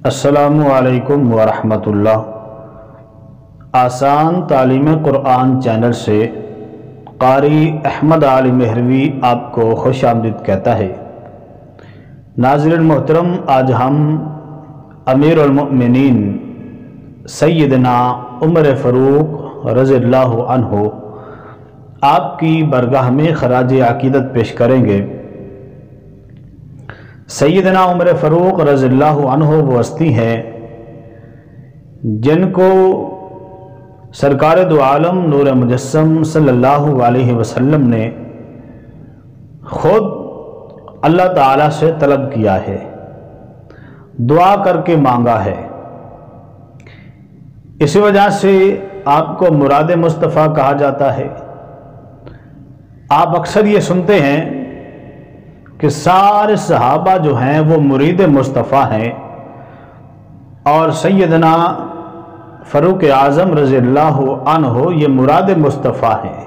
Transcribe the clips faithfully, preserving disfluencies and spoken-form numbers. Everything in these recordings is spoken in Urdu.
السلام علیکم ورحمۃ اللہ۔ آسان تعلیم قرآن چینل سے قاری احمد علی مہروی آپ کو خوش آمدید کہتا ہے۔ ناظرین محترم، آج ہم امیر المؤمنین سیدنا عمر فاروق رضی اللہ عنہ آپ کی برگاہ میں خراج عقیدت پیش کریں گے۔ سیدنا عمر فاروق رضی اللہ عنہ وہ ہستی ہیں جن کو سرکار دو عالم نور مجسم صلی اللہ علیہ وسلم نے خود اللہ تعالیٰ سے طلب کیا ہے، دعا کر کے مانگا ہے۔ اسی وجہ سے آپ کو مراد مصطفیٰ کہا جاتا ہے۔ آپ اکثر یہ سنتے ہیں کہ سارے صحابہ جو ہیں وہ مرید مصطفیٰ ہیں، اور سیدنا فاروق اعظم رضی اللہ عنہ یہ مراد مصطفیٰ ہیں،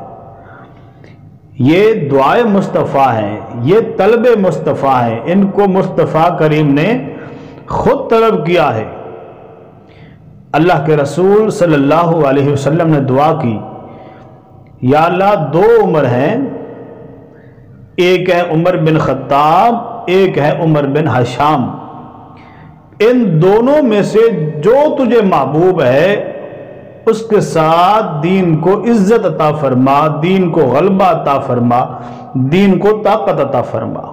یہ دعائے مصطفیٰ ہیں، یہ طلب مصطفیٰ ہیں۔ ان کو مصطفیٰ کریم نے خود طلب کیا ہے۔ اللہ کے رسول صلی اللہ علیہ وسلم نے دعا کی، یا اللہ دو عمر ہیں، ایک ہے عمر بن خطاب، ایک ہے عمر بن ہشام، ان دونوں میں سے جو تجھے محبوب ہے اس کے ساتھ دین کو عزت عطا فرما، دین کو غلبہ عطا فرما، دین کو طاقت عطا فرما۔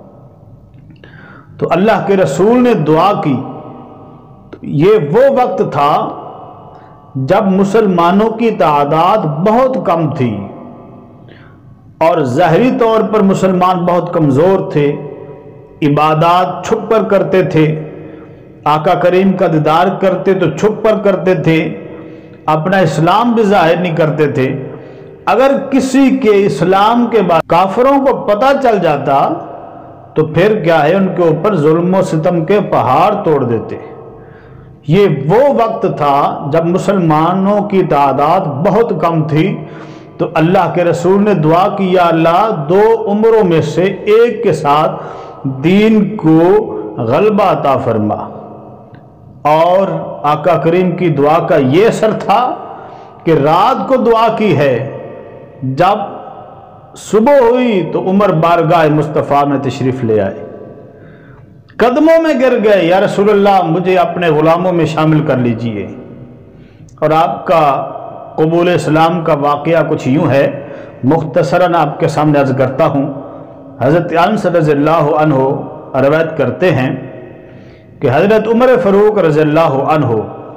تو اللہ کے رسول نے دعا کی۔ یہ وہ وقت تھا جب مسلمانوں کی تعداد بہت کم تھی اور ظاہری طور پر مسلمان بہت کمزور تھے، عبادات چھپ کر کرتے تھے، آقا کریم کا دیدار کرتے تو چھپ کر کرتے تھے، اپنا اسلام بھی ظاہر نہیں کرتے تھے۔ اگر کسی کے اسلام کے بعد کافروں کو پتہ چل جاتا تو پھر کیا ہے، ان کے اوپر ظلم و ستم کے پہاڑ توڑ دیتے۔ یہ وہ وقت تھا جب مسلمانوں کی تعداد بہت کم تھی، تو اللہ کے رسول نے دعا کی، یا اللہ دو عمروں میں سے ایک کے ساتھ دین کو غلبہ عطا فرما۔ اور آقا کریم کی دعا کا یہ اثر تھا کہ رات کو دعا کی ہے، جب صبح ہوئی تو عمر بارگاہ مصطفیٰ میں تشریف لے آئے، قدموں میں گر گئے، یا رسول اللہ مجھے اپنے غلاموں میں شامل کر لیجئے۔ اور آپ کا قبول اسلام کا واقعہ کچھ یوں ہے، مختصراً آپ کے سامنے عرض کرتا ہوں۔ حضرت انس رضی اللہ عنہ روایت کرتے ہیں کہ حضرت عمر فاروق رضی اللہ عنہ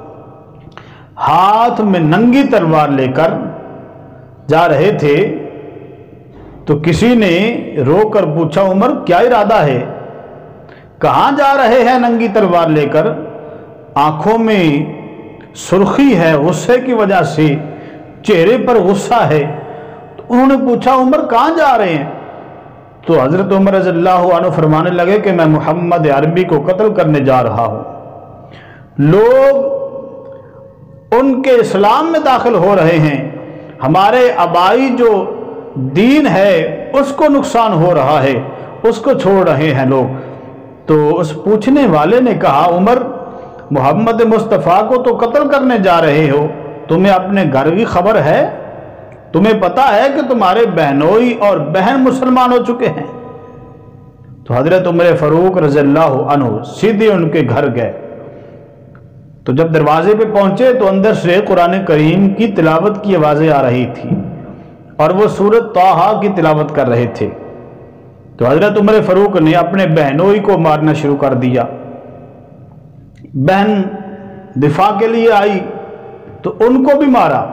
ہاتھ میں ننگی تلوار لے کر جا رہے تھے، تو کسی نے رو کر پوچھا، عمر کیا ارادہ ہے، کہاں جا رہے ہیں ننگی تلوار لے کر؟ آنکھوں میں سرخی ہے غصے کی وجہ سے، چہرے پر غصہ ہے۔ تو انہوں نے پوچھا، عمر کہاں جا رہے ہیں؟ تو حضرت عمر رضی اللہ عنہ فرمانے لگے کہ میں محمد عربی کو قتل کرنے جا رہا ہوں، لوگ ان کے اسلام میں داخل ہو رہے ہیں، ہمارے آبائی جو دین ہے اس کو نقصان ہو رہا ہے، اس کو چھوڑ رہے ہیں لوگ۔ تو اس پوچھنے والے نے کہا، عمر محمد مصطفیٰ کو تو قتل کرنے جا رہے ہو، تمہیں اپنے گھر کی خبر ہے؟ تمہیں پتا ہے کہ تمہارے بہنوئی اور بہن مسلمان ہو چکے ہیں؟ تو حضرت عمر فاروق رضی اللہ عنہ سیدھے ان کے گھر گئے۔ تو جب دروازے پہ پہنچے تو اندر سے قرآن کریم کی تلاوت کی آوازیں آ رہی تھی، اور وہ سورۃ طٰہٰ کی تلاوت کر رہے تھے۔ تو حضرت عمر فاروق نے اپنے بہنوئی کو مارنا شروع کر دیا۔ بہن دفاع کے لیے آئی تو ان کو بھی مارا۔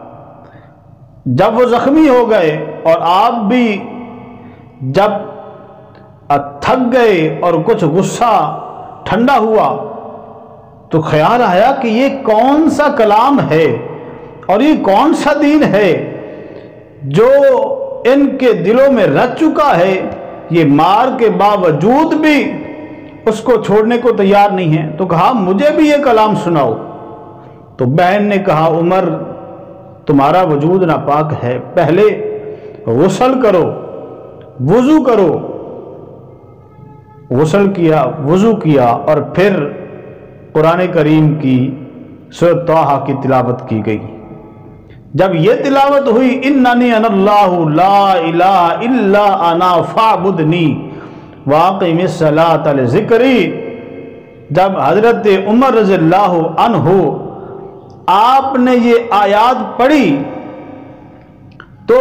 جب وہ زخمی ہو گئے اور آپ بھی جب تھک گئے اور کچھ غصہ ٹھنڈا ہوا، تو خیال آیا کہ یہ کون سا کلام ہے اور یہ کون سا دین ہے جو ان کے دلوں میں رچ چکا ہے، یہ مار کے باوجود بھی اس کو چھوڑنے کو تیار نہیں ہے۔ تو کہا، مجھے بھی یہ کلام سناؤ۔ تو بہن نے کہا، عمر تمہارا وجود ناپاک ہے، پہلے غسل کرو، وضو کرو۔ غسل کیا، وضو کیا، اور پھر कुरान करीम की सूरह तौहा की तिलावत की गई। जब ये तिलावत हुई, इन्ननी अनल्लाहु ला इलाहा इल्ला अना फअबुदनी वाक़िमिस सलात लिज़िक्री, जब हज़रत उमर रज़ियल्लाहु अन्हु आपने ये आयत पढ़ी तो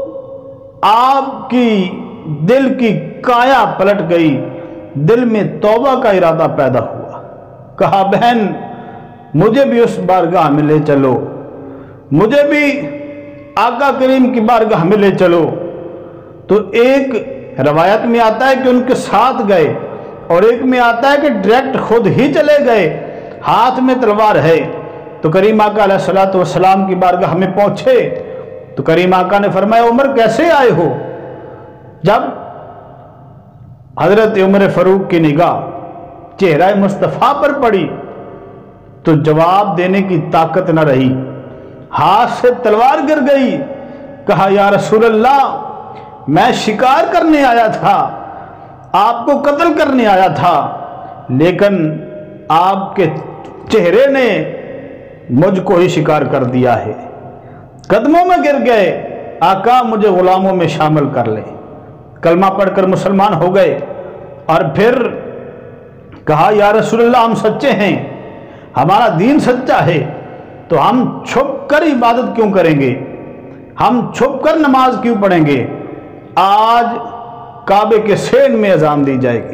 आपकी दिल की काया पलट गई, दिल में तौबा का इरादा पैदा हुआ। कहा, बहन मुझे भी उस बारगाह में ले चलो, मुझे भी आका करीम की बारगाह में ले चलो। तो एक रवायत में आता है कि उनके साथ गए और एक में आता है कि डायरेक्ट खुद ही चले गए, हाथ में तलवार है। तो करीम आका अलैहिस्सलातु वस्सलाम की बारगाह में पहुंचे तो करीम आका ने फरमाया, उमर कैसे आए हो? जब हजरत उमर फारूक की निगाह चेहरा मुस्तफ़ा पर पड़ी तो जवाब देने की ताकत न रही, हाथ से तलवार गिर गई। कहा, या रसूल अल्लाह, मैं शिकार करने आया था, आपको कत्ल करने आया था, लेकिन आपके चेहरे ने मुझको ही शिकार कर दिया है। कदमों में गिर गए, आका मुझे गुलामों में शामिल कर ले। कलमा पढ़कर मुसलमान हो गए और फिर कहा, या रसूल अल्लाह, हम सच्चे हैं, हमारा दीन सच्चा है, तो हम छुप कर इबादत क्यों करेंगे, हम छुप कर नमाज क्यों पढ़ेंगे? आज काबे के सेन में अजान दी जाएगी।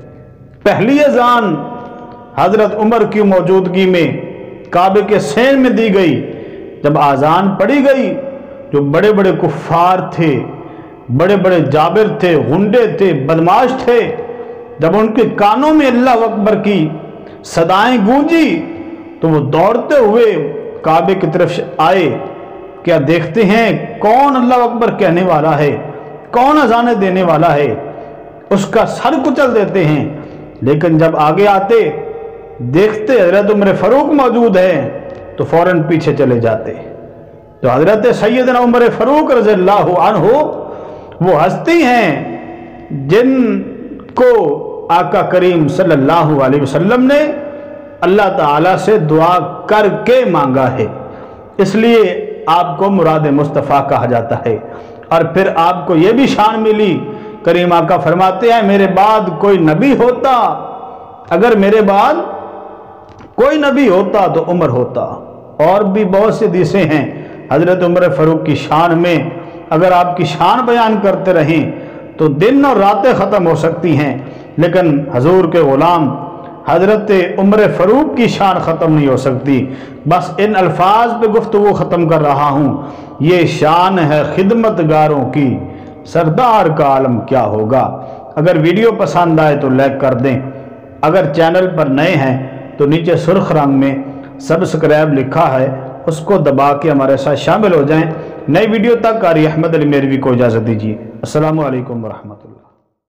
पहली अजान हजरत उमर की मौजूदगी में काबे के सेन में दी गई। जब आजान पढ़ी गई, जो बड़े बड़े कुफ्फार थे, बड़े बड़े जाबिर थे, गुंडे थे, बदमाश थे, जब उनके कानों में अल्लाह अकबर की सदाएं गूंजी तो वो दौड़ते हुए काबे की तरफ से आए। क्या देखते हैं कौन अल्लाह अकबर कहने वाला है, कौन अजाने देने वाला है, उसका सर कुचल देते हैं। लेकिन जब आगे आते देखते हजरत उमर फारूक मौजूद है तो फौरन पीछे चले जाते। तो हजरत सैयदना उमर फारूक रज़ियल्लाहु अन्हु वो हस्ती हैं जिनको आका करीम सल्लल्लाहु अलैहि वसल्लम ने अल्लाह ताला से दुआ करके मांगा है, इसलिए आपको मुराद मुस्तफ़ा कहा जाता है। और फिर आपको यह भी शान मिली, करीम आका फरमाते हैं, मेरे बाद कोई नबी होता, अगर मेरे बाद कोई नबी होता तो उमर होता। और भी बहुत सी हदीसें हैं हजरत उमर फारूक की शान में, अगर आपकी शान बयान करते रहें तो दिन और रातें ख़त्म हो सकती हैं, लेकिन हजूर के ग़ुलाम हजरत उमर फारूक की शान ख़त्म नहीं हो सकती। बस इन अल्फाज पे गुफ्तगू ख़त्म कर रहा हूँ। ये शान है खिदमतगारों की, सरदार का आलम क्या होगा। अगर वीडियो पसंद आए तो लाइक कर दें, अगर चैनल पर नए हैं तो नीचे सुर्ख रंग में सब्सक्राइब लिखा है, उसको दबा के हमारे साथ शामिल हो जाएं। नई वीडियो तक कारी अहमद अली मेरवी को इजाज़त दीजिए। अस्सलामु अलैकुम वरहमतुल्लाह।